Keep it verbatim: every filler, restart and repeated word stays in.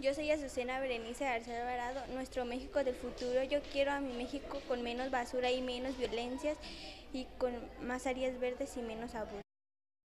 Yo soy Azucena Berenice García Alvarado, nuestro México del futuro. Yo quiero a mi México con menos basura y menos violencias y con más áreas verdes y menos abuso.